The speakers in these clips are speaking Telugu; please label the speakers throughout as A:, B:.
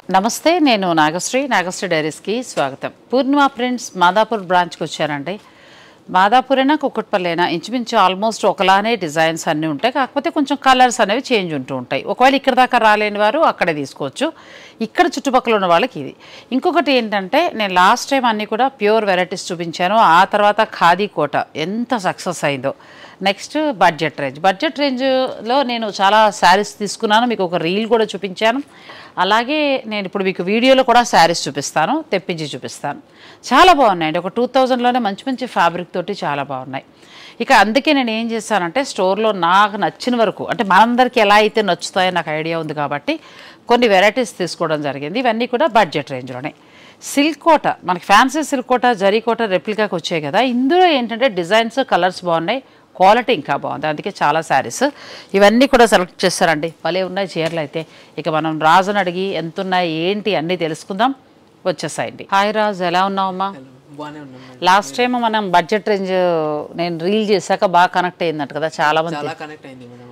A: నమస్తే, నేను నాగశ్రీ డైరీస్కి స్వాగతం. పూర్ణిమ ప్రింట్స్ మాదాపూర్ బ్రాంచ్కి వచ్చానండి. మాదాపూర్ అయినా కుక్కట్పల్లి ఇంచుమించు ఆల్మోస్ట్ ఒకలానే డిజైన్స్ అన్నీ ఉంటాయి. కాకపోతే కొంచెం కలర్స్ అనేవి చేంజ్ ఉంటూ ఉంటాయి. ఒకవేళ ఇక్కడ దాకా రాలేని వారు అక్కడే తీసుకోవచ్చు. ఇక్కడ చుట్టుపక్కల ఉన్న వాళ్ళకి ఇది. ఇంకొకటి ఏంటంటే, నేను లాస్ట్ టైం అన్నీ కూడా ప్యూర్ వెరైటీస్ చూపించాను. ఆ తర్వాత ఖాదీ కోట ఎంత సక్సెస్ అయిందో. నెక్స్ట్ బడ్జెట్ రేంజ్లో నేను చాలా శారీస్ తీసుకున్నాను. మీకు ఒక రీల్ కూడా చూపించాను. అలాగే నేను ఇప్పుడు మీకు వీడియోలో కూడా శారీస్ చూపిస్తాను, తెప్పించి చూపిస్తాను. చాలా బాగున్నాయండి. ఒక 2000లోనే మంచి మంచి ఫ్యాబ్రిక్ తోటి చాలా బాగున్నాయి. ఇక అందుకే నేను ఏం చేశానంటే, స్టోర్లో నాకు నచ్చిన వరకు, అంటే మనందరికీ ఎలా అయితే నచ్చుతాయో నాకు ఐడియా ఉంది కాబట్టి కొన్ని వెరైటీస్ తీసుకోవడం జరిగింది. ఇవన్నీ కూడా బడ్జెట్ రేంజ్లోనే. సిల్క్ కోట, మనకి ఫ్యాన్సీ సిల్క్ కోట, జరీ కోట రెప్లికాకి వచ్చాయి కదా. ఇందులో ఏంటంటే డిజైన్స్, కలర్స్ బాగున్నాయి, క్వాలిటీ ఇంకా బాగుంది. అందుకే చాలా శారీస్ ఇవన్నీ కూడా సెలెక్ట్ చేస్తారండి. భలే ఉన్నాయి చీరలు అయితే. ఇక మనం రాజుని అడిగి ఎంత ఉన్నాయి ఏంటి అన్నీ తెలుసుకుందాం. వచ్చేసాయండి. హాయ్ రాజు, ఎలా ఉన్నావమ్మా? లాస్ట్ టైం మనం బడ్జెట్ రేంజ్ నేను రీల్ చేశాక బాగా కనెక్ట్ అయిందంట కదా చాలా మంది.
B: కనెక్ట్ అయింది మేడం.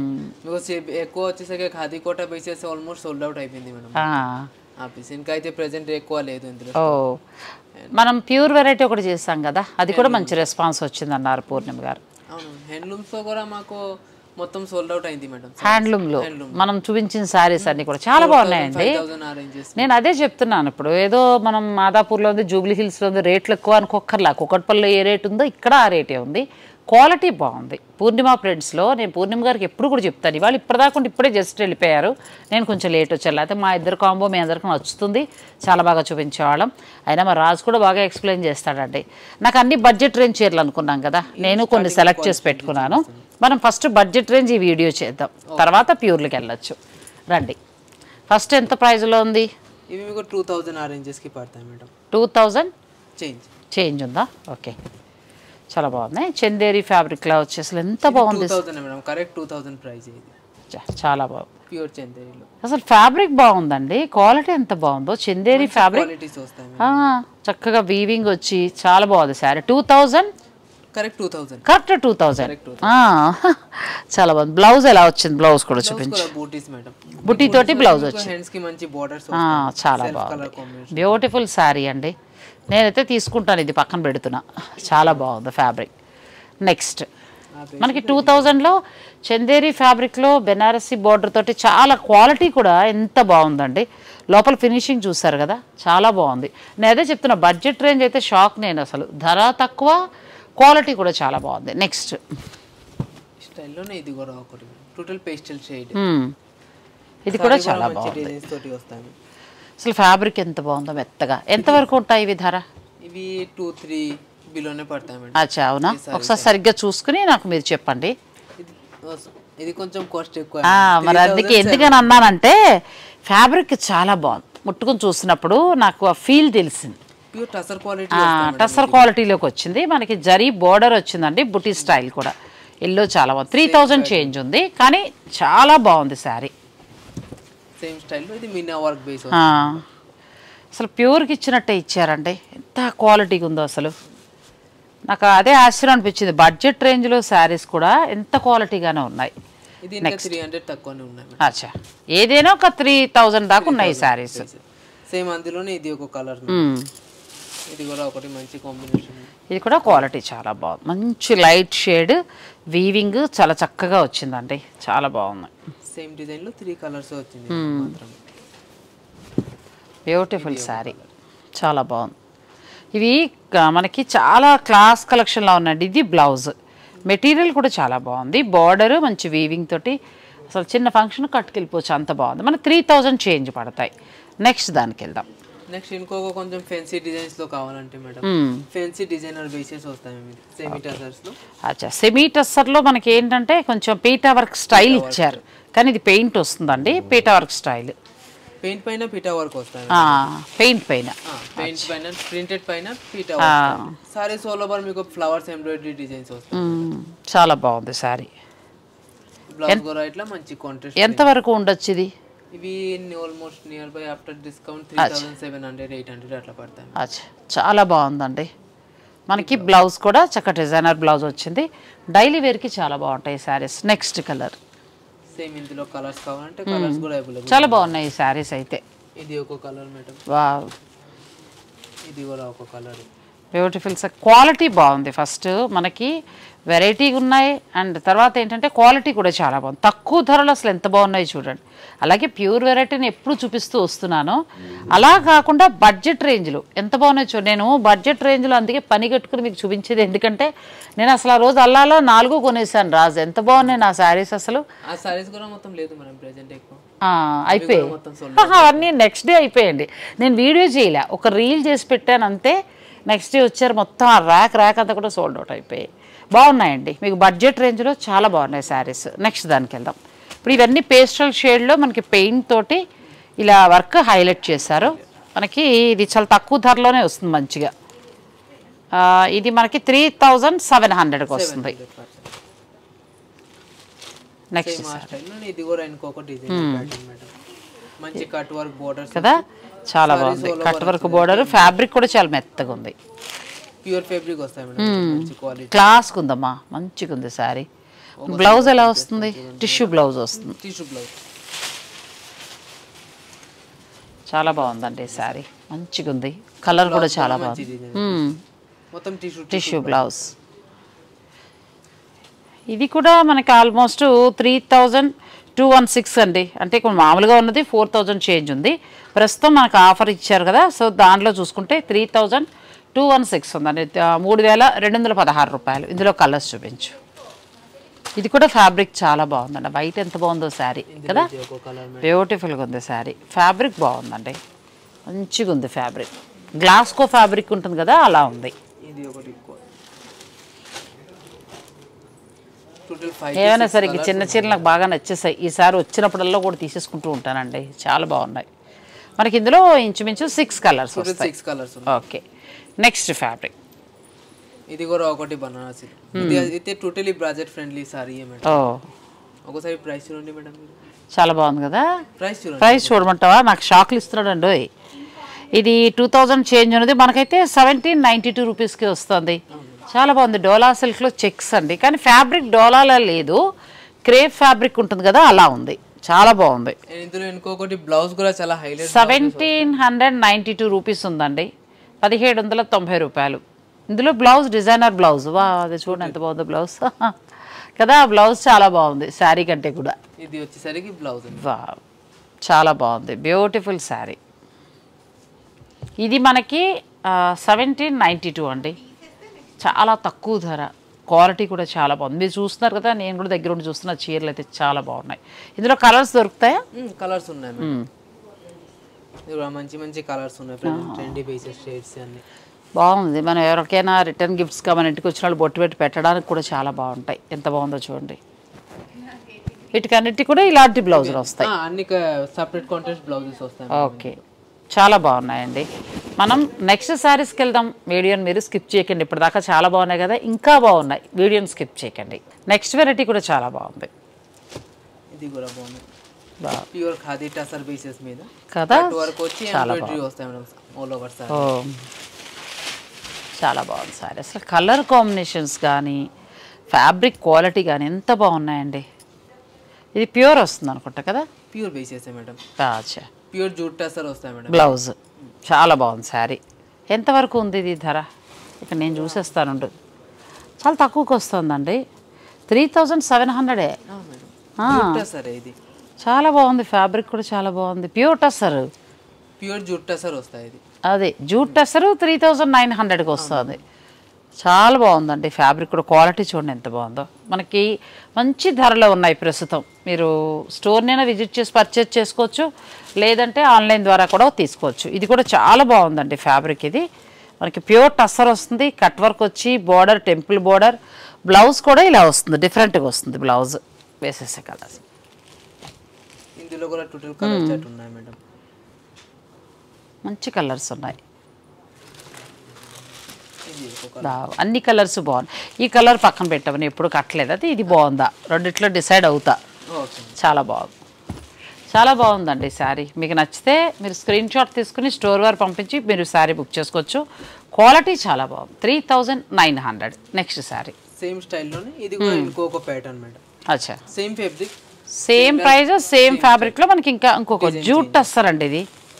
B: ఎక్కువ వచ్చేసరికి khadi Kota bases almost sold out అయిపోయింది మేడం. ఇంకా అయితే ప్రెసెంట్ ఎక్కువ లేదు ఇందులో.
A: మనం ప్యూర్ వెరైటీ ఒకటి చేసాం కదా, అది కూడా మంచి రెస్పాన్స్ వచ్చింది అన్నారు పూర్ణిమ గారు.
B: అవును, హ్యాండ్లూమ్స్ లో కూడా మాకు మొత్తం సోల్డ్ అవుట్ అయింది మేడం.
A: హ్యాండ్లూమ్లో మనం చూపించిన శారీస్ అన్ని కూడా చాలా బాగున్నాయండి. నేను అదే చెప్తున్నాను. ఇప్పుడు ఏదో మనం మాదాపూర్లో ఉంది, జూబ్లీ హిల్స్లో ఉంది, రేట్లు ఎక్కువ అనుకోక్కర్లా. కుక్కట్పల్లిలో ఏ రేట్ ఉందో ఇక్కడ ఆ రేటే ఉంది. క్వాలిటీ బాగుంది. పూర్ణిమ ప్రింట్స్లో నేను పూర్ణిమ గారికి ఎప్పుడు కూడా చెప్తాను. ఇవాళ ఇప్పటిదాకా ఇప్పుడే జస్ట్ వెళ్ళిపోయారు. నేను కొంచెం లేట్ వచ్చాను. అయితే మా ఇద్దరు కాంబో మీ అందరికీ నచ్చుతుంది. చాలా బాగా చూపించేవాళ్ళం. అయినా మా రాజు కూడా బాగా ఎక్స్ప్లెయిన్ చేస్తాడండి. నాకు అన్ని బడ్జెట్ రేంజ్ చీరలు అనుకున్నాం కదా, నేను కొన్ని సెలెక్ట్ చేసి పెట్టుకున్నాను. మనం ఫస్ట్ బడ్జెట్ రేంజ్ ఈ వీడియో చేద్దాం, తర్వాత ప్యూర్లకి వెళ్ళొచ్చు. రండి. ఫస్ట్ ఎంత ప్రైజ్లో ఉంది?
B: ఇవి మీకు 2000 ఆ రేంజెస్కి పడతాయి మేడం.
A: 2000 చేంజ్ ఉందా? ఓకే, చాలా బాగుంది. చందేరి ఫ్యాబ్రిక్లా వచ్చేసి ఎంత బాగుంది.
B: 2000 మేడం, కరెక్ట్ 2000 ప్రైస్ ఇది.
A: చాలా బాగుంది.
B: ప్యూర్ చందేరిలో
A: అసలు ఫ్యాబ్రిక్ బాగుందండి. క్వాలిటీ ఎంత బాగుందో. చందేరి ఫ్యాబ్రిక్ చక్కగా వీవింగ్ వచ్చి చాలా బాగుంది శారీ. 2000
B: కరెక్ట్ 2000
A: చాలా బాగుంది. బ్లౌజ్ ఎలా వచ్చింది? బ్లౌజ్ కూడా చూపించు. బుట్టి తోటి బ్లౌజ్ వచ్చింది. చాలా బాగుంది. బ్యూటిఫుల్ శారీ అండి. నేనైతే తీసుకుంటాను. ఇది పక్కన పెడుతున్నా. చాలా బాగుంది ఫ్యాబ్రిక్. నెక్స్ట్ మనకి 2000లో చందేరి ఫ్యాబ్రిక్లో బెనారసీ బార్డర్ తోటి చాలా క్వాలిటీ కూడా ఎంత బాగుందండి. లోపల ఫినిషింగ్ చూసారు కదా, చాలా బాగుంది. నేను అదే చెప్తున్నా, బడ్జెట్ రేంజ్ అయితే షాక్. నేను అసలు ధర తక్కువ, క్వాలిటీ కూడా చాలా బాగుంది. నెక్స్ట్
B: స్టైల్లోనే ఇది కూడా ఒకటి టోటల్ పేస్టల్ షేడ్.
A: ఇది కూడా చాలా బాగుంది. అసలు ఫ్యాబ్రిక్ ఎంత బాగుందో, మెత్తగా. ఎంతవరకు ఉంటాయి ఇవి ధర?
B: ఇవి 2-3 బిలోనే పడతాయి మేడం.
A: అచ్చా, అవునా? ఒకసారి సరిగ్గా చూసుకుని నాకు మీరు చెప్పండి.
B: ఇది కొంచెం కాస్ట్ ఎక్కువ.
A: మరి అందుకే ఎందుకని అన్నానంటే, ఫ్యాబ్రిక్ చాలా బాగుంది. ముట్టుకుని చూసినప్పుడు నాకు ఆ ఫీల్ తెలిసింది. టసర్ క్వాలిటీలోకి వచ్చింది. మనకి జరీ బోర్డర్ వచ్చిందండి, బుటీ స్టైల్ కూడా. ఎల్లో చాలా బాగుంది. 3000 చేంజ్ ఉంది, కానీ చాలా బాగుంది శారీ.
B: సేమ్ స్టైల్లో ఇది మీనా వర్క్ బేస్.
A: అసలు ప్యూర్కి ఇచ్చినట్టే ఇచ్చారండి. ఎంత క్వాలిటీగా ఉందో అసలు. నాకు అదే ఆశ్చర్యం అనిపించింది. బడ్జెట్ రేంజ్లో శారీస్ కూడా ఎంత క్వాలిటీగానే ఉన్నాయి. అచ్చా, ఏదైనా ఒక 3000 దాకా ఉన్నాయి శారీస్.
B: సేమ్ అందులోనే ఇది ఒక కలర్. ఇది కూడా ఒకటి మంచి కాంబినేషన్.
A: ఇది కూడా క్వాలిటీ చాలా బాగుంది. మంచి లైట్ షేడ్ వీవింగ్ చాలా చక్కగా వచ్చిందండి. చాలా బాగుంది.
B: సేమ్ డిజైన్ లో 3 కలర్స్ వచ్చింది.
A: బ్యూటిఫుల్ శారీ, చాలా బాగుంది. ఇవి మనకి చాలా క్లాస్ కలెక్షన్లో ఉన్నాయండి. ఇది బ్లౌజ్ మెటీరియల్ కూడా చాలా బాగుంది. బార్డర్ మంచి వీవింగ్ తోటి అసలు చిన్న ఫంక్షన్ కట్టుకెళ్ళిపోవచ్చు, అంత బాగుంది. మనకి 3000 చేంజ్ పడతాయి. నెక్స్ట్ దానికి వెళ్దాం.
B: నెక్స్ట్ ఇంకొక కొంచెం ఫెన్సీ డిజైన్స్ లో కావాలంటే మేడం, ఫెన్సీ డిజైనర్ బేసెస్ వస్తాయి సెమీ టసర్స్ లో.
A: అచ్చా, సెమీ టసర్లో మనకి ఏంటంటే కొంచెం పీటా వర్క్ స్టైల్ ఇచ్చారు, కానీ ఇది పెయింట్ వస్తుందండి. పీటా వర్క్ స్టైల్.
B: పెయింట్ పైన పీటా వర్క్ వస్తాయి.
A: పెయింట్ పైన
B: ప్రింటెడ్ పైన పీటా వర్క్. సారీస్ ఆల్ ఓవర్ మీకు ఫ్లవర్స్ ఎంబ్రాయిడరీ డిజైన్స్ వస్తాయి.
A: చాలా బాగుంది సారీ.
B: బ్లౌజ్ కూడా ఇట్లా మంచి కాంట్రాస్ట్.
A: ఎంత వరకు ఉండొచ్చు ఇది?
B: ఇవి almost near by after discount 3700-800 అట్లా పడతాయి.
A: అచ్చా, చాలా బాగుందండి. మనకి బ్లౌజ్ కూడా చక్కటి డిజైనర్ బ్లౌజ్ వచ్చింది. డైలీ వేర్కి చాలా బాగుంటాయి శారీస్. Next colour.
B: సేమ్ ఇందులో కలర్స్ కావాలంటే కలర్స్ కూడా అవైలబుల్.
A: చాలా బాగున్నాయి ఈ శారీస్ అయితే.
B: ఇది ఒక కలర్ మేడం,
A: వావ్
B: ఇది కూడా ఒక కలర్.
A: Beautiful sir. క్వాలిటీ బాగుంది. ఫస్ట్ మనకి వెరైటీగా ఉన్నాయి అండ్ తర్వాత ఏంటంటే క్వాలిటీ కూడా చాలా బాగుంది. తక్కువ ధరలు అసలు ఎంత బాగున్నాయి చూడండి. అలాగే ప్యూర్ వెరైటీని ఎప్పుడు చూపిస్తూ వస్తున్నాను. అలా కాకుండా బడ్జెట్ రేంజ్లో ఎంత బాగున్నాయి చూడండి. నేను బడ్జెట్ రేంజ్లో అందుకే పని కట్టుకుని మీకు చూపించేది. ఎందుకంటే నేను అసలు ఆ రోజు అల్లాలో 4 కొనేసాను రాజు. ఎంత బాగున్నాయి నా శారీస్ అసలు.
B: ఆ సారీస్ కూడా మొత్తం లేదు మేడం ప్రెజెంట్ ఎక్కువ
A: అయిపోయాయి. అవన్నీ నెక్స్ట్ డే అయిపోయాయండి. నేను వీడియో చేయలే, ఒక రీల్ చేసి పెట్టాను అంతే. నెక్స్ట్ డే వచ్చారు, మొత్తం ఆ ర్యాక్ అంతా కూడా సోల్డ్ అవుట్ అయిపోయాయి. బాగున్నాయండి, మీకు బడ్జెట్ రేంజ్లో చాలా బాగున్నాయి శారీస్. నెక్స్ట్ దానికి వెళ్దాం. ఇప్పుడు ఇవన్నీ పేస్టల్ షేడ్లో మనకి పెయింట్ తోటి ఇలా వర్క్ హైలైట్ చేశారు. మనకి ఇది చాలా తక్కువ ధరలోనే వస్తుంది మంచిగా. ఇది మనకి 3700కి వస్తుంది. నెక్స్ట్
B: ఇది కూడా ఇంకొక డిజైన్ మేడం, మంచి కట్ వర్క్ బోర్డర్స్
A: కదా, చాలా బాగుంది. కట్ వర్క్ బోర్డర్, ఫ్యాబ్రిక్ కూడా చాలా మెత్తగా ఉంది.
B: ప్యూర్ ఫ్యాబ్రిక్ వస్తాయి మేడం, మంచి క్వాలిటీ.
A: క్లాస్గా ఉందమ్మా, మంచిగా ఉంది శారీ. బ్లౌజ్ ఎలా వస్తుంది? టిష్యూ బ్లౌజ్ వస్తుంది.
B: టిష్యూ బ్లౌజ్
A: చాలా బాగుందండి శారీ, మంచిగా ఉంది. కలర్ కూడా చాలా బాగుంది.
B: మొత్తం
A: టిష్యూ బ్లౌజ్. ఇది కూడా మనకి ఆల్మోస్ట్ 3216 అండి. అంటే ఇప్పుడు మామూలుగా ఉన్నది 4000 చేంజ్ ఉంది. ప్రస్తుతం మనకు ఆఫర్ ఇచ్చారు కదా, సో దాంట్లో చూసుకుంటే 3216 ఉందండి. 3216 రూపాయలు. ఇందులో కలర్స్ చూపించు. ఇది కూడా ఫ్యాబ్రిక్ చాలా బాగుందండి. వైట్ ఎంత బాగుందో శారీ కదా, బ్యూటిఫుల్గా ఉంది శారీ. ఫ్యాబ్రిక్ బాగుందండి, మంచిగా ఉంది ఫ్యాబ్రిక్. గ్లాస్కో ఫ్యాబ్రిక్ ఉంటుంది కదా, అలా ఉంది. ఏమైనా సరే చిన్న చీరలు నాకు బాగా నచ్చేసాయి. ఈసారి వచ్చినప్పుడల్లా కూడా తీసేసుకుంటూ ఉంటానండి, చాలా బాగున్నాయి. మనకి ఇందులో ఇంచుమించు 6 కలర్స్ వస్తాయి. Okay, next fabric.
B: ఇది కూడా ఒకటి బనారసి. ఇది totally budget friendly sari madam. ఒకసారి ప్రైస్ చూడండి మేడం.
A: చాలా బాగుంది కదా.
B: ప్రైస్
A: చూడమంటావా? నాకు షాక్లు ఇస్తున్నాడండి. ఇది 2000 చేంజ్ ఉన్నది, మనకైతే 1792 రూపీస్కి వస్తుంది. చాలా బాగుంది. డోలా సిల్క్లో చెక్స్ అండి, కానీ ఫ్యాబ్రిక్ డోలాలా లేదు, క్రేప్ ఫ్యాబ్రిక్ ఉంటుంది కదా, అలా ఉంది. చాలా బాగుంది.
B: ఇందులో ఇంకొకటి బ్లౌజ్ కూడా చాలా హైలైట్.
A: 1792 రూపీస్ ఉందండి, 1790 రూపాయలు. ఇందులో బ్లౌజ్ డిజైనర్ బ్లౌజ్. వా, అది చూడండి ఎంత బాగుంది బ్లౌజ్ కదా. బ్లౌజ్ చాలా బాగుంది శారీ కంటే కూడా.
B: ఇది వచ్చేసరికి బ్లౌజ్.
A: వా, చాలా బాగుంది, బ్యూటిఫుల్ శారీ. ఇది మనకి 1792 అండి, చాలా తక్కువ ధర. క్వాలిటీ కూడా చాలా బాగుంది. మీరు చూస్తున్నారు కదా, నేను కూడా దగ్గర ఉండి చూస్తున్న చీరలు అయితే చాలా బాగున్నాయి. ఇందులో కలర్స్ దొరుకుతాయా?
B: కలర్స్ ఉన్నాయి, మంచి మంచి కలర్స్ ఉన్నాయి. ట్రెండీ పీసెస్, షేడ్స్ అన్ని
A: బాగుంది. మనం ఎవరికైనా రిటర్న్ గిఫ్ట్స్గా మన ఇంటికి వచ్చిన వాళ్ళు బొట్టు పెట్టి పెట్టడానికి కూడా చాలా బాగుంటాయి. ఎంత బాగుందో చూడండి. వీటికన్నిటి కూడా ఇలాంటి బ్లౌజులు వస్తాయి,
B: అన్ని సెపరేట్ కాంట్రాస్ట్ బ్లౌజెస్ వస్తాయి.
A: ఓకే, చాలా బాగున్నాయండి. మనం నెక్స్ట్ శారీస్కి వెళ్దాం. వీడియోని మీరు స్కిప్ చేయకండి. ఇప్పటిదాకా చాలా బాగున్నాయి కదా, ఇంకా బాగున్నాయి, వీడియోని స్కిప్ చేయకండి. నెక్స్ట్ వెరైటీ కూడా చాలా బాగుంది.
B: ఇది కూడా బాగుంది, ప్యూర్ ఖాదీ టసర్ పీసెస్ మీద
A: కదా,
B: వరకు వచ్చి ఎంబ్రాయిడరీ వస్తాయి మేడం ఆల్ ఓవర్ సారీ.
A: చాలా బాగుంది సారీ. అసలు కలర్ కాంబినేషన్స్ కానీ ఫ్యాబ్రిక్ క్వాలిటీ కానీ ఎంత బాగున్నాయండి. ఇది ప్యూర్ వస్తుంది అనుకుంటా కదా,
B: ప్యూర్ పీసెస్ మేడం.
A: అచ్చా,
B: ప్యూర్ జూట్ టసర్ వస్తాయి మేడం.
A: బ్లౌజ్ చాలా బాగుంది శారీ. ఎంతవరకు ఉంది ఇది ధర? ఇక్కడ నేను చూసేస్తాను. చాలా తక్కువకి వస్తుందండి, 3700.
B: ఇది
A: చాలా బాగుంది, ఫ్యాబ్రిక్ కూడా చాలా బాగుంది. Pure tussar,
B: pure jute tussar వస్తాయి. ఇది
A: అదే జూట్ టసర్ 3900కి వస్తుంది. చాలా బాగుందండి ఫ్యాబ్రిక్ కూడా. క్వాలిటీ చూడండి ఎంత బాగుందో. మనకి మంచి ధరలో ఉన్నాయి ప్రస్తుతం. మీరు స్టోర్నైనా విజిట్ చేసి పర్చేజ్ చేసుకోవచ్చు, లేదంటే ఆన్లైన్ ద్వారా కూడా తీసుకోవచ్చు. ఇది కూడా చాలా బాగుందండి ఫ్యాబ్రిక్. ఇది మనకి ప్యూర్ టస్సర్ వస్తుంది, కట్ వర్క్ వచ్చి బోర్డర్, టెంపుల్ బోర్డర్. బ్లౌజ్ కూడా ఇలా వస్తుంది, డిఫరెంట్గా వస్తుంది బ్లౌజ్. వేసేసే కలర్స్.
B: ఇందులో కూడా టోటల్ కలర్ చార్ట్ ఉన్నాయి మేడం,
A: మంచి కలర్స్ ఉన్నాయి. అన్ని కలర్స్ బాగున్నాయి. ఈ కలర్ పక్కన పెట్టమని ఎప్పుడు కట్టలేదు, అది ఇది బాగుందా రెండిట్లో డిసైడ్ అవుతా. చాలా బాగుంది, చాలా బాగుందండి శారీ. మీకు నచ్చితే మీరు స్క్రీన్ షాట్ తీసుకుని స్టోర్ వారు పంపించి మీరు శారీ బుక్ చేసుకోవచ్చు. క్వాలిటీ చాలా బాగుంది. 3900. నెక్స్ట్ శారీ
B: సేమ్ స్టైల్లోనే, ఇది కూడా ఇంకొక ప్యాటర్న్ మేడం.
A: అచ్చా,
B: same fabric,
A: same price, same ఫ్యాబ్రిక్లో మనకి ఇంకా ఇంకొక జూట్ టస్సర్ అండి. ఇది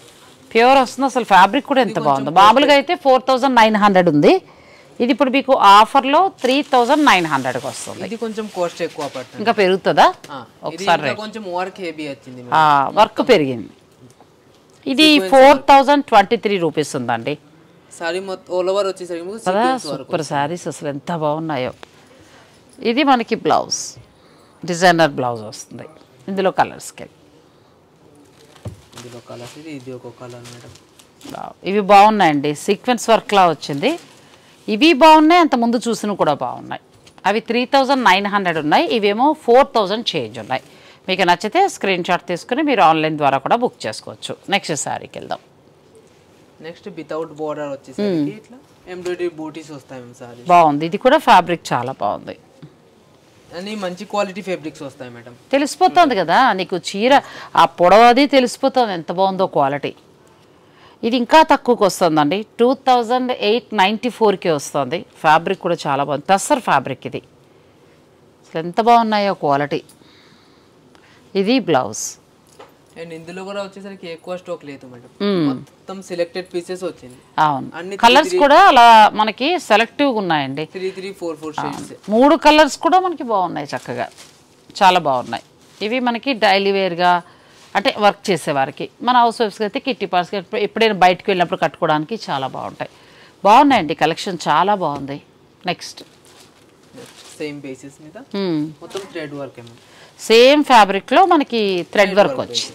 A: ప్యూర్ వస్తుంది. అసలు ఫ్యాబ్రిక్ కూడా ఎంత బాగుంది. మామూలుగా అయితే 4900 ఉంది, ఇది ఇప్పుడు మీకు ఆఫర్లో 3900కి వస్తుంది.
B: ఇది కొంచెం కాస్ట్ ఎక్కువ పడుతుంది.
A: ఇంకా పెరుగుతుందా?
B: ఒకసారి కొంచెం వర్క్ హెవీ వచ్చింది,
A: వర్క్ పెరిగింది. ఇది 4023 రూపీస్ ఉందండి.
B: సారీ మొత్తం ఆల్ ఓవర్ వచ్చేసరికి
A: సూపర్ శారీస్ అసలు ఎంత బాగున్నాయో. ఇది మనకి బ్లౌజ్, డిజైనర్ బ్లౌజ్ వస్తుంది. ఇందులో కలర్స్కి
B: ఇందులో కలర్స్ ఇది ఒక కలర్ మేడం.
A: ఇవి బాగున్నాయండి, సీక్వెన్స్ వర్క్లా వచ్చింది. ఇవి బాగున్నాయి, అంత ముందు చూసినవి కూడా బాగున్నాయి. అవి 3900 ఉన్నాయి, ఇవేమో 4000 చేంజ్ ఉన్నాయి. మీకు నచ్చితే స్క్రీన్ షాట్ తీసుకుని మీరు ఆన్లైన్ ద్వారా కూడా బుక్ చేసుకోవచ్చు. నెక్స్ట్ శారీకి వెళ్దాం.
B: నెక్స్ట్ వితౌట్ బోర్డర్ వచ్చేసరికి ఇట్లా ఎంబ్రాయిడరీ బూటీస్ వస్తాయి సారీ.
A: బాగుంది, ఇది కూడా ఫ్యాబ్రిక్ చాలా బాగుంది.
B: అన్ని మంచి క్వాలిటీ ఫ్యాబ్రిక్స్ వస్తాయి మేడం.
A: తెలిసిపోతుంది కదా నీకు, చీర ఆ పొడవు అది తెలిసిపోతుంది ఎంత బాగుందో క్వాలిటీ. ఇది ఇంకా తక్కువకి వస్తుందండి, 2894కి వస్తుంది. ఫ్యాబ్రిక్ కూడా చాలా బాగుంది, టస్సర్ ఫ్యాబ్రిక్. ఇది అసలు ఎంత బాగున్నాయో క్వాలిటీ. ఇది బ్లౌజ్.
B: అండ్ ఇందులో కూడా వచ్చేసరికి ఎక్కువ స్టాక్ లేదు మేడం, మొత్తం సెలెక్టెడ్ పీసెస్ వచ్చింది.
A: అవును, కలర్స్ కూడా అలా మనకి సెలెక్టివ్గా ఉన్నాయండి.
B: 3 షేడ్స్,
A: 3 కలర్స్ కూడా మనకి బాగున్నాయి, చక్కగా చాలా బాగున్నాయి. ఇవి మనకి డైలీ వేర్గా అంటే వర్క్ చేసేవారికి, మన హౌస్ వైఫ్స్కి అయితే కిట్టి పార్ట్స్కి ఎప్పుడైనా బయటకు వెళ్ళినప్పుడు కట్టుకోవడానికి చాలా బాగుంటాయి. బాగున్నాయండి, కలెక్షన్ చాలా బాగుంది. నెక్స్ట్
B: సేమ్ బేసిస్ మీద మొత్తం థ్రెడ్ వర్క్ ఏమో,
A: సేమ్ ఫ్యాబ్రిక్లో మనకి థ్రెడ్ వర్క్ వచ్చింది.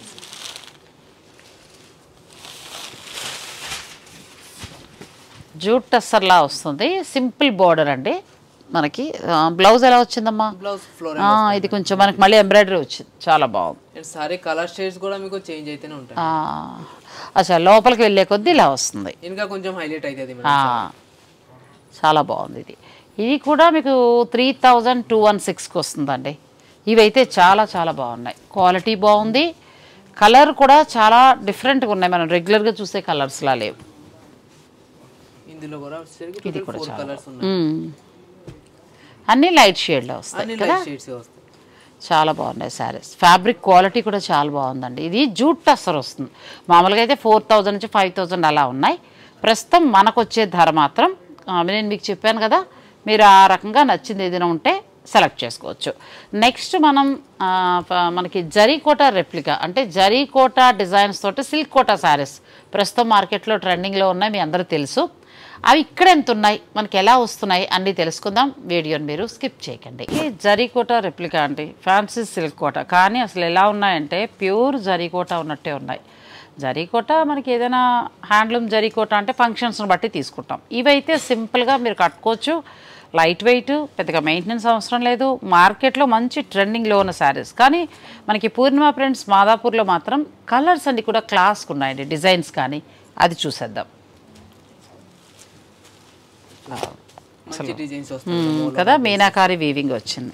A: జూట్ టస్సర్లా వస్తుంది, సింపుల్ బోర్డర్ అండి. మనకి బ్లౌజ్ ఎలా వచ్చిందమ్మా?
B: బ్లౌజ్ ఫ్లోర్
A: ఇది కొంచెం మనకి మళ్ళీ ఎంబ్రాయిడరీ వచ్చింది, చాలా బాగుంది.
B: సారీ కలర్ షేడ్స్ కూడా మీకు చేంజ్ అయితేనే ఉంటాయి.
A: అసలు లోపలికి వెళ్ళే కొద్దీ ఇలా వస్తుంది,
B: ఇంకా కొంచెం హైలైట్ అవుతుంది.
A: చాలా బాగుంది. ఇది కూడా మీకు 3216కి వస్తుందండి. ఇవైతే చాలా చాలా బాగున్నాయి, క్వాలిటీ బాగుంది. కలర్ కూడా చాలా డిఫరెంట్గా ఉన్నాయి, మనం రెగ్యులర్గా చూసే కలర్స్లా లేవు.
B: ఇందులో కూడా
A: ఇది కూడా అన్ని లైట్ షేడ్లో వస్తాయి కదా, చాలా బాగున్నాయి శారీస్. ఫ్యాబ్రిక్ క్వాలిటీ కూడా చాలా బాగుందండి. ఇది జూట్ టస్సర్ వస్తుంది. మామూలుగా అయితే 4000 నుంచి 5000 అలా ఉన్నాయి. ప్రస్తుతం మనకు వచ్చే ధర మాత్రం నేను మీకు చెప్పాను కదా, మీరు ఆ రకంగా నచ్చింది ఏదైనా ఉంటే సెలెక్ట్ చేసుకోవచ్చు. నెక్స్ట్ మనకి జరీకోటా రెప్లికా, అంటే జరీకోటా డిజైన్స్ తోటి సిల్క్ కోటా శారీస్ ప్రస్తుతం మార్కెట్లో ట్రెండింగ్లో ఉన్నాయి, మీ అందరూ తెలుసు. అవి ఇక్కడ ఎంత ఉన్నాయి, మనకి ఎలా వస్తున్నాయి అన్నీ తెలుసుకుందాం. వీడియోని మీరు స్కిప్ చేయకండి. ఈ జరీకోటా రెప్లికా అండి, ఫ్యాన్సీ సిల్క్ కోటా, కానీ అసలు ఎలా ఉన్నాయంటే ప్యూర్ జరీకోటా ఉన్నట్టే ఉన్నాయి. జరీకోటా మనకి ఏదైనా హ్యాండ్లూమ్ జరీకోటా అంటే ఫంక్షన్స్ని బట్టి తీసుకుంటాం. ఇవైతే సింపుల్గా మీరు కట్టుకోవచ్చు, లైట్ వెయిట్, పెద్దగా మెయింటెనెన్స్ అవసరం లేదు. మార్కెట్లో మంచి ట్రెండింగ్లో ఉన్న శారీస్. కానీ మనకి పూర్ణిమ ప్రింట్స్ మాదాపూర్లో మాత్రం కలర్స్ అన్ని కూడా క్లాస్గా ఉన్నాయండి, డిజైన్స్ కానీ. అది చూసేద్దాం కదా. మీనాకారి వీవింగ్ వచ్చింది,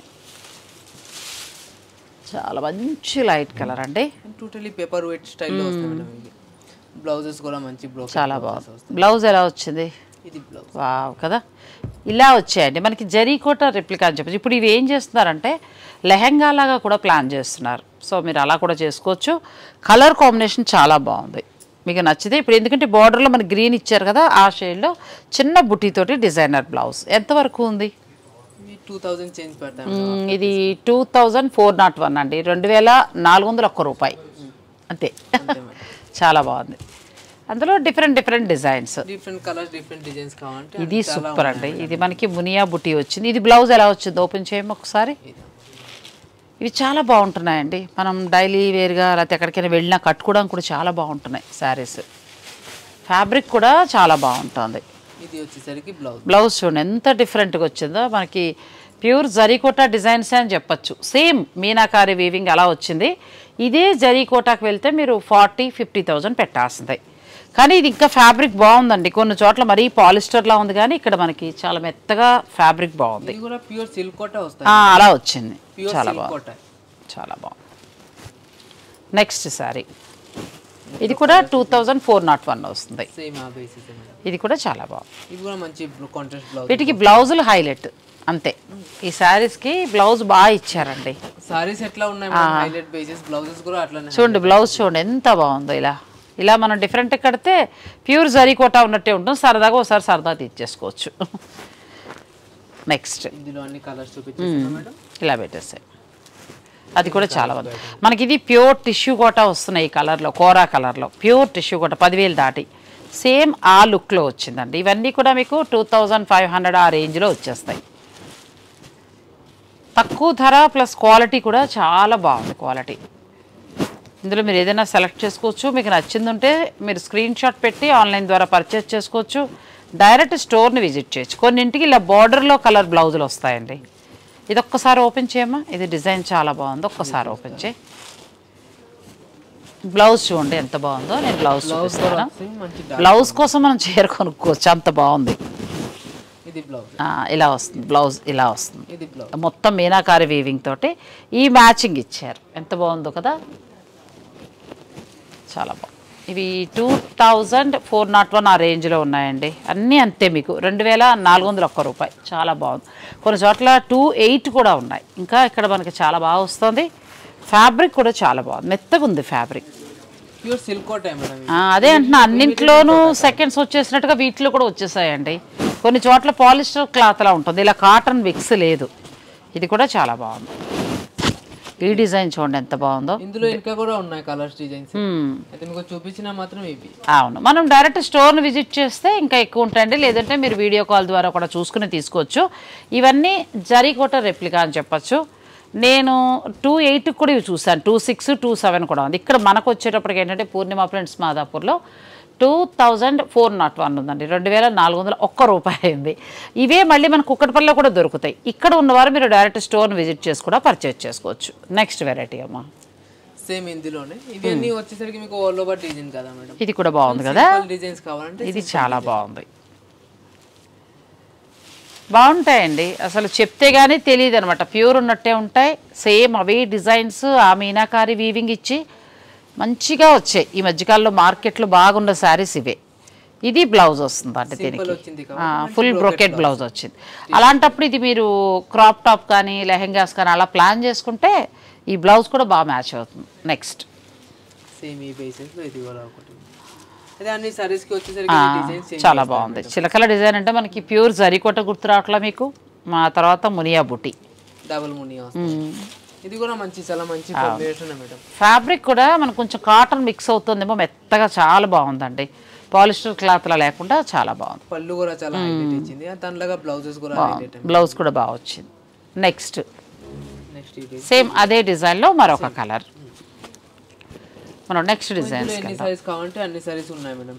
A: చాలా మంచి లైట్ కలర్ అండి.
B: టోటలీ పేపర్ వెయిట్ స్టైల్లో వస్తాయి మేడం. బ్లౌజెస్ కూడా మంచి బ్లౌజ్,
A: చాలా బాగుంది. బ్లౌజ్ ఎలా వచ్చింది?
B: ఇది బ్లౌజ్
A: వావ్ కదా, ఇలా వచ్చాయండి మనకి జరీకోటా రెప్లికా అని చెప్పచ్చు. ఇప్పుడు ఇవి ఏం చేస్తున్నారంటే లెహెంగా లాగా కూడా ప్లాన్ చేస్తున్నారు, సో మీరు అలా కూడా చేసుకోవచ్చు. కలర్ కాంబినేషన్ చాలా బాగుంది, మీకు నచ్చితే. ఇప్పుడు ఎందుకంటే బార్డర్లో మనకి గ్రీన్ ఇచ్చారు కదా, ఆ షేడ్లో చిన్న బుట్టితోటి డిజైనర్ బ్లౌజ్. ఎంతవరకు ఉంది?
B: 2000 చేంజ్ పెడతాం.
A: ఇది 2401 అండి, 2401 రూపాయి అంతే. చాలా బాగుంది, అందులో different designs,
B: different colours, different designs కావాలంటే
A: ఇది సూపర్ అండి. ఇది మనకి మునియా బుట్టి వచ్చింది. ఇది బ్లౌజ్ ఎలా వచ్చింది ఓపెన్ చేయము ఒకసారి. ఇవి చాలా బాగుంటున్నాయండి, మనం డైలీ వేర్గా లేకపోతే ఎక్కడికైనా వెళ్ళినా కట్టుకోవడానికి కూడా చాలా బాగుంటున్నాయి శారీస్. ఫ్యాబ్రిక్ కూడా చాలా బాగుంటుంది.
B: ఇది వచ్చేసరికి
A: బ్లౌజ్ చూడండి ఎంత డిఫరెంట్గా వచ్చిందో, మనకి ప్యూర్ జరీకోటా డిజైన్స్ అని చెప్పచ్చు. సేమ్ మీనాకారి వీవింగ్ అలా వచ్చింది. ఇదే జరీకోటాకి వెళ్తే మీరు 40,000-50,000 పెట్టాల్సిందే. కానీ ఇది ఇంకా ఫ్యాబ్రిక్ బాగుందండి, కొన్ని చోట్ల మరీ పాలిస్టర్లా ఉంది, కానీ ఇక్కడ మనకి చాలా మెత్తగా ఫ్యాబ్రిక్ బాగుంది. అలా వచ్చింది, చాలా బాగుంది, చాలా బాగుంది. నెక్స్ట్ శారీ, ఇది కూడా 2401 వస్తుంది. ఇది కూడా చాలా బాగుంది. వీటికి బ్లౌజులు హైలైట్ అంతే. ఈ శారీస్కి బ్లౌజ్ బాగా ఇచ్చారండి.
B: సారీస్ ఎట్లా ఉన్నాయి హైలైట్ బేసిస్ బ్లౌజెస్ కూడా అట్లానే.
A: చూడండి బ్లౌజ్ చూడండి ఎంత బాగుందో, ఇలా ఇలా మనం డిఫరెంట్ కడితే ప్యూర్ జరీ కోటా ఉన్నట్టే ఉంటుంది. సరదాగా ఒకసారి సరదా తీర్చేసుకోవచ్చు. నెక్స్ట్
B: ఇందులో అన్ని కలర్స్ చూపించేస్తాను మేడం.
A: ఇలా పెట్టేసాయి. అది కూడా చాలా బాగుంది. మనకి ఇది ప్యూర్ టిష్యూ కోటా వస్తున్నాయి ఈ కలర్లో, కోరా కలర్లో ప్యూర్ టిష్యూ కోటా 10,000 దాటి సేమ్ ఆ లుక్లో వచ్చిందండి. ఇవన్నీ కూడా మీకు 2500 ఆ రేంజ్లో వచ్చేస్తాయి. తక్కువ ధర ప్లస్ క్వాలిటీ కూడా చాలా బాగుంది. క్వాలిటీ ఇందులో మీరు ఏదైనా సెలెక్ట్ చేసుకోవచ్చు. మీకు నచ్చింది ఉంటే మీరు స్క్రీన్ షాట్ పెట్టి ఆన్లైన్ ద్వారా పర్చేస్ చేసుకోవచ్చు. డైరెక్ట్ స్టోర్ని విజిట్ చేయొచ్చు. కొన్నింటికి ఇలా బార్డర్లో కలర్ బ్లౌజులు వస్తాయండి. ఇది ఒక్కసారి ఓపెన్ చేయమ్మా. ఇది డిజైన్ చాలా బాగుంది. ఒక్కసారి ఓపెన్ చేయి. బ్లౌజ్ చూడండి ఎంత బాగుందో. నేను బ్లౌజ్ చూపిస్తాను. బ్లౌజ్ కోసం మనం చీర కొనుక్కోవచ్చు, అంత బాగుంది. ఇలా వస్తుంది బ్లౌజ్. ఇలా వస్తుంది మొత్తం మీనాకారి వీవింగ్ తోటి ఈ మ్యాచింగ్ ఇచ్చారు. ఎంత బాగుందో కదా, చాలా బాగుంది. ఇవి 2401 ఆ రేంజ్లో ఉన్నాయండి. అన్నీ అంతే మీకు 2401 రూపాయి. చాలా బాగుంది. కొన్ని చోట్ల 28 కూడా ఉన్నాయి. ఇంకా ఇక్కడ మనకి చాలా బాగా వస్తుంది. ఫ్యాబ్రిక్ కూడా చాలా బాగుంది, మెత్తగా ఉంది ఫ్యాబ్రిక్. అదే అంటున్నా, అన్నింట్లోనూ సెకండ్స్ వచ్చేసినట్టుగా వీటిలో కూడా వచ్చేసాయండి. కొన్ని చోట్ల పాలిస్టర్ క్లాత్లా ఉంటుంది, ఇలా కాటన్ మిక్స్ లేదు. ఇది కూడా చాలా బాగుంది. ఈ డిజైన్ చూడండి ఎంత బాగుందో.
B: ఇందులో ఇంకా కూడా ఉన్నాయి కలర్స్, డిజైన్స్. అయితే మీకు చూపించినా మాత్రం ఇవి.
A: అవును, మనం డైరెక్ట్ స్టోర్ని విజిట్ చేస్తే ఇంకా ఎక్కువ ఉంటాయండి. లేదంటే మీరు వీడియో కాల్ ద్వారా కూడా చూసుకుని తీసుకోవచ్చు. ఇవన్నీ జరీకోట రెప్లికా అని చెప్పచ్చు. నేను 28 కూడా ఇవి చూసాను. 26, 27 కూడా ఉంది. ఇక్కడ మనకు వచ్చేటప్పటికి ఏంటంటే పూర్ణిమ ప్రింట్స్ మాదాపూర్లో 2401 ఉందండి. 2401 రూపాయి అయింది. ఇవే మళ్ళీ మన కుక్కటిపల్లిలో కూడా దొరుకుతాయి. ఇక్కడ ఉన్నవారు మీరు డైరెక్ట్ స్టోర్ని విజిట్ చేసి కూడా పర్చేజ్ చేసుకోవచ్చు. నెక్స్ట్ వెరైటీ అమ్మా,
B: సేమ్ ఇందులోనే ఇవన్నీ వచ్చేసరికి మీకు ఆల్ ఓవర్ డిజైన్ కదా మేడం.
A: ఇది కూడా బాగుంది కదా,
B: డిజైన్స్ కావాలంటే
A: ఇది చాలా బాగుంది. బాగుంటాయండి, అసలు చెప్తే కానీ తెలియదు అనమాట. ప్యూర్ ఉన్నట్టే ఉంటాయి. సేమ్ అవే డిజైన్స్, ఆ మీనాకారి వీవింగ్ ఇచ్చి మంచిగా వచ్చాయి. ఈ మధ్యకాలంలో మార్కెట్లో బాగున్న శారీస్ ఇవే. ఇది బ్లౌజ్ వస్తుంది అంటే దీనికి ఫుల్ బ్రోకెట్ బ్లౌజ్ వచ్చింది. అలాంటప్పుడు ఇది మీరు క్రాప్ టాప్ కానీ లెహెంగాస్ కానీ అలా ప్లాన్ చేసుకుంటే ఈ బ్లౌజ్ కూడా బాగా మ్యాచ్ అవుతుంది. నెక్స్ట్ చాలా బాగుంది. చిలకల డిజైన్ అంటే మనకి ప్యూర్ జరీకోట గుర్తు రావట్లా మీకు. మా తర్వాత మునియా బుటీ,
B: డబుల్ మునియా. ఇది కూడా మంచి, చాలా మంచి కాంబినేషన్ మేడం.
A: ఫ్యాబ్రిక్ కూడా మనకు కొంచెం కాటన్ మిక్స్ అవుతుందేమో, మెత్తగా చాలా బాగుందండి. పాలిస్టర్ క్లాత్ లా లేకుండా చాలా బాగుంది.
B: పళ్ళు కూడా చాలా హైలైట్ ఇచ్చింది. దానిలాగా బ్లౌజెస్ కూడా హైలైట్,
A: బ్లౌజ్ కూడా బాగా వచ్చింది. నెక్స్ట్ సేమ్ అదే డిజైన్ లో మరొక కలర్. మనం నెక్స్ట్ డిజైన్స్
B: కావాలంటే అన్ని సారీస్ ఉన్నాయి మేడం.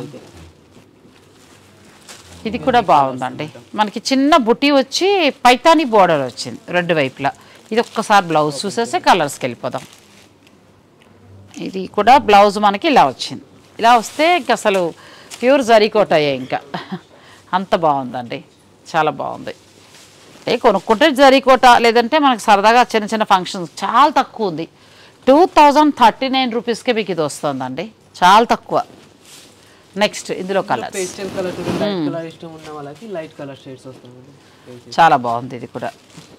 A: ఇది కూడా బాగుందండి. మనకి చిన్న బుటీ వచ్చి పైతానీ బోర్డర్ వచ్చింది రెండు వైపులా. ఇది ఒక్కసారి బ్లౌజ్ చూసేసి కలర్స్కి వెళ్ళిపోదాం. ఇది కూడా బ్లౌజ్ మనకి ఇలా వచ్చింది. ఇలా వస్తే ఇంకా అసలు ప్యూర్ జరీకోట అయ్యాయి. ఇంకా అంత బాగుందండి, చాలా బాగుంది. కొనుక్కుంటే జరీకోట, లేదంటే మనకి సరదాగా చిన్న చిన్న ఫంక్షన్స్. చాలా తక్కువ ఉంది, 2039 రూపీస్కే మీకు ఇది వస్తుందండి, చాలా తక్కువ. నెక్స్ట్ ఇందులో కలర్ చాలా బాగుంది. ఇది కూడా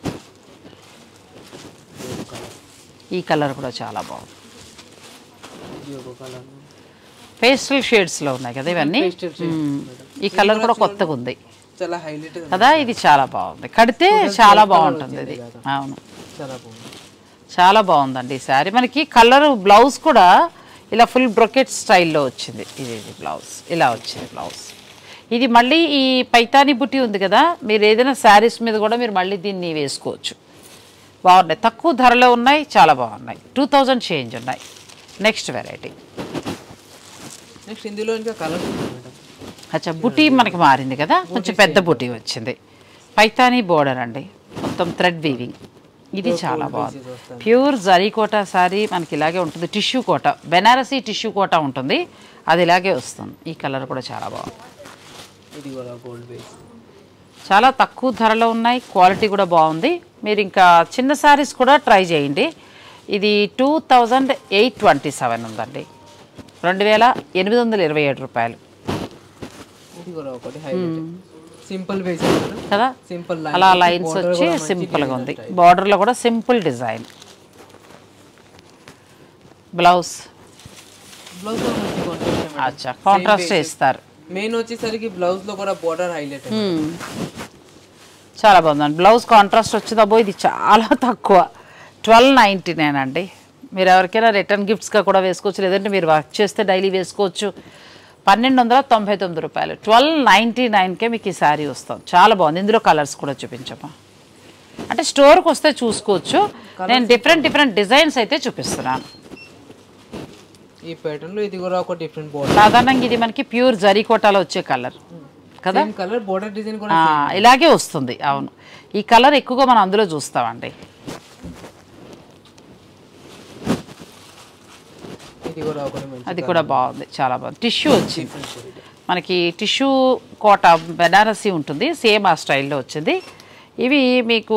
A: ఈ కలర్ కూడా చాలా బాగుంది. పేస్టల్ షేడ్స్లో ఉన్నాయి కదా ఇవన్నీ. ఈ కలర్ కూడా కొత్తగా ఉంది కదా, ఇది చాలా బాగుంది. కడితే చాలా బాగుంటుంది ఇది. అవును, చాలా బాగుందండి ఈ శారీ. మనకి కలర్ బ్లౌజ్ కూడా ఇలా ఫుల్ బ్రొకెట్ స్టైల్లో వచ్చింది. ఇది బ్లౌజ్ ఇలా వచ్చింది బ్లౌజ్. ఇది మళ్ళీ ఈ పైతానీ బుట్టి ఉంది కదా, మీరు ఏదైనా శారీస్ మీద కూడా మీరు మళ్ళీ దీన్ని వేసుకోవచ్చు. బాగున్నాయి, తక్కువ ధరలో ఉన్నాయి, చాలా బాగున్నాయి. 2000 చేంజ్ ఉన్నాయి. Next variety.
B: నెక్స్ట్ ఇందులో ఇంకా కలర్
A: అచ్చా, బుటీ మనకి మారింది కదా, కొంచెం పెద్ద బుటీ వచ్చింది. పైతానీ బోర్డర్ అండి, మొత్తం థ్రెడ్ వీవింగ్. ఇది చాలా బాగుంది. ప్యూర్ జరీకోట శారీ మనకి ఇలాగే ఉంటుంది. టిష్యూ కోట, బెనారసీ టిష్యూ కోట ఉంటుంది, అది ఇలాగే వస్తుంది. ఈ కలర్ కూడా చాలా బాగుంది. చాలా తక్కువ ధరలో ఉన్నాయి, క్వాలిటీ కూడా బాగుంది. మీరు ఇంకా చిన్న శారీస్ కూడా ట్రై చేయండి. ఇది 2827 ఉందండి, 2827 రూపాయలు కదా. అలా లైన్స్ వచ్చి సింపుల్గా ఉంది. బార్డర్లో కూడా సింపుల్ డిజైన్. బ్లౌజ్ అచ్చా కాంట్రాస్ట్ ఇస్తారు.
B: మెయిన్ వచ్చేసరికి బ్లౌజ్ లో కూడా బోర్డర్ హైలైట్.
A: చాలా బాగుందండి. బ్లౌజ్ కాంట్రాస్ట్ వచ్చిందో ఇది చాలా తక్కువ 1299 అండి. మీరు ఎవరికైనా రిటర్న్ గిఫ్ట్స్గా కూడా వేసుకోవచ్చు, లేదంటే మీరు వర్క్ చేస్తే డైలీ వేసుకోవచ్చు. 1299 రూపాయలు 1299కే మీకు ఈ శారీ వస్తుంది. చాలా బాగుంది. ఇందులో కలర్స్ కూడా చూపించమ్మా. అంటే స్టోర్కి వస్తే చూసుకోవచ్చు. నేను డిఫరెంట్ డిజైన్స్ అయితే చూపిస్తున్నాను.
B: ఈ ప్యాటర్న్ లో ఇది కూడా ఒక డిఫరెంట్ బోర్డర్.
A: సాధారణంగా ఇది మనకి ప్యూర్ జరీ కోటాలో వచ్చే కలర్ కదా,
B: కలర్ బోర్డర్ డిజైన్ కూడా
A: ఇలాగే వస్తుంది. అవును, ఈ కలర్ ఎక్కువగా మనం అందులో చూస్తామండి. అది కూడా బాగుంది, చాలా బాగుంది. టిష్యూ వచ్చింది మనకి, టిష్యూ కోట బెనారసీ ఉంటుంది, సేమ్ ఆ స్టైల్లో వచ్చింది. ఇవి మీకు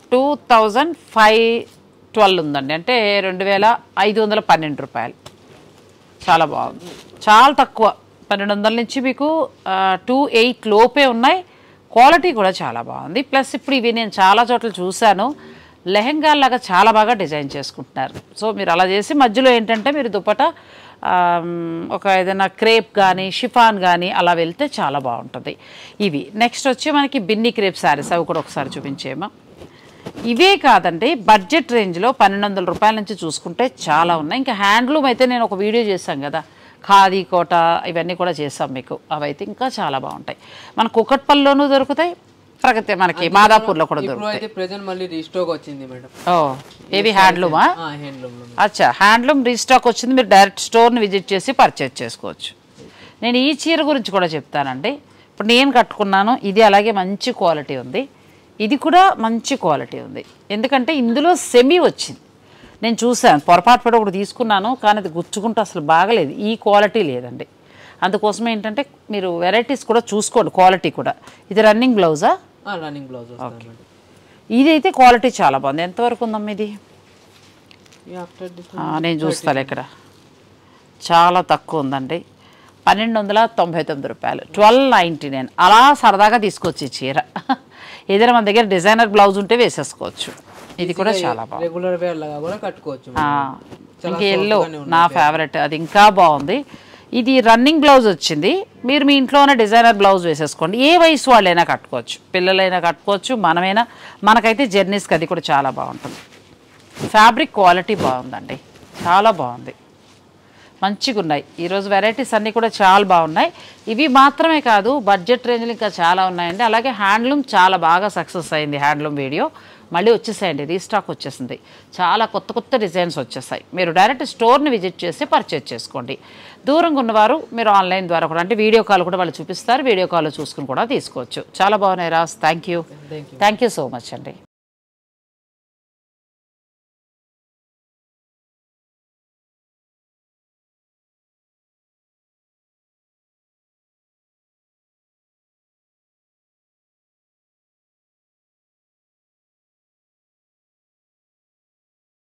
A: 2512 ఉందండి, అంటే 2512 రూపాయలు. చాలా బాగుంది, చాలా తక్కువ. 1200 నుంచి మీకు 28 లోపే ఉన్నాయి. క్వాలిటీ కూడా చాలా బాగుంది. ప్లస్ ఇప్పుడు ఇవి నేను చాలా చోట్ల చూశాను, లెహెంగాలాగా చాలా బాగా డిజైన్ చేసుకుంటున్నారు. సో మీరు అలా చేసి మధ్యలో ఏంటంటే మీరు దుపట్టా ఒక ఏదైనా క్రేప్ కానీ షిఫాన్ కానీ అలా వెళ్తే చాలా బాగుంటుంది. ఇవి నెక్స్ట్ వచ్చి మనకి బిన్ని క్రేప్ శారీస్, అవి కూడా ఒకసారి చూపించేమా. ఇవే కాదండి, బడ్జెట్ రేంజ్లో 1200 రూపాయల నుంచి చూసుకుంటే చాలా ఉన్నాయి. ఇంకా హ్యాండ్లూమ్ అయితే నేను ఒక వీడియో చేశాం కదా, ఖాదీ కోట ఇవన్నీ కూడా చేసాం మీకు, అవైతే ఇంకా చాలా బాగుంటాయి. మన కుకట్పల్లిలోనూ దొరుకుతాయి, ప్రగతి మనకి మాదాపూర్లో కూడా దొరుకుతాయి.
B: ప్రెజెంట్ మళ్ళీ రీస్టాక్ వచ్చింది మేడం.
A: ఓ ఏవి హ్యాండ్లూమా? అచ్చా, హ్యాండ్లూమ్ రీస్టాక్ వచ్చింది. మీరు డైరెక్ట్ స్టోర్ని విజిట్ చేసి పర్చేజ్ చేసుకోవచ్చు. నేను ఈ చీర గురించి కూడా చెప్తానండి. ఇప్పుడు నేను కట్టుకున్నాను, ఇది అలాగే మంచి క్వాలిటీ ఉంది. ఇది కూడా మంచి క్వాలిటీ ఉంది, ఎందుకంటే ఇందులో సెమీ వచ్చింది. నేను చూసాను, పొరపాటు పడి ఒకటి తీసుకున్నాను, కానీ అది గుచ్చుకుంటూ అసలు బాగలేదు. ఈ క్వాలిటీ లేదండి. అందుకోసం ఏంటంటే మీరు వెరైటీస్ కూడా చూసుకోండి, క్వాలిటీ కూడా. ఇది రన్నింగ్ బ్లౌజా?
B: Running blouse.
A: ఇది అయితే క్వాలిటీ చాలా బాగుంది. ఎంతవరకు ఉందమ్మా ఇది? నేను చూస్తాను ఇక్కడ, చాలా తక్కువ ఉందండి, 1299 రూపాయలు, 1299. అలా సరదాగా తీసుకొచ్చి చీర ఏదైనా మన దగ్గర డిజైనర్ బ్లౌజ్ ఉంటే వేసేసుకోవచ్చు. ఇది కూడా చాలా బాగుంది,
B: రెగ్యులర్ వేర్ లాగా కూడా కట్టుకోవచ్చు.
A: ఇంకా ఎల్లో నా ఫేవరెట్, అది ఇంకా బాగుంది. ఇది రన్నింగ్ బ్లౌజ్ వచ్చింది. మీరు మీ ఇంట్లోనే డిజైనర్ బ్లౌజ్ వేసేసుకోండి. ఏ వయసు వాళ్ళైనా కట్టుకోవచ్చు, పిల్లలైనా కట్టుకోవచ్చు, మనమైనా. మనకైతే జర్నీస్కి అది కూడా చాలా బాగుంటుంది. ఫ్యాబ్రిక్ క్వాలిటీ బాగుందండి, చాలా బాగుంది, మంచిగా ఉన్నాయి. ఈరోజు వెరైటీస్ అన్నీ కూడా చాలా బాగున్నాయి. ఇవి మాత్రమే కాదు, బడ్జెట్ రేంజ్లో ఇంకా చాలా ఉన్నాయండి. అలాగే హ్యాండ్లూమ్ చాలా బాగా సక్సెస్ అయింది. హ్యాండ్లూమ్ వీడియో మళ్ళీ వచ్చేసాయండి, రీస్టాక్ వచ్చేసింది. చాలా కొత్త డిజైన్స్ వచ్చేసాయి. మీరు డైరెక్ట్ స్టోర్ని విజిట్ చేసి పర్చేజ్ చేసుకోండి. దూరంగా ఉన్నవారు మీరు ఆన్లైన్ ద్వారా కూడా, అంటే వీడియో కాల్ కూడా వాళ్ళు చూపిస్తారు, వీడియో కాల్లో చూసుకుని కూడా తీసుకోవచ్చు. చాలా బాగున్నాయి రాస్. థ్యాంక్ యూ సో మచ్ అండి.